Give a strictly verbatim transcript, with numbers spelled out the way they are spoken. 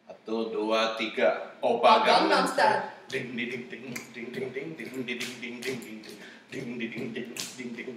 Satu, dua, tiga. Opa Opa Gangnam Gangnam Style. Style. Ding ding ding ding ding ding ding ding ding ding ding ding ding ding ding ding ding ding ding ding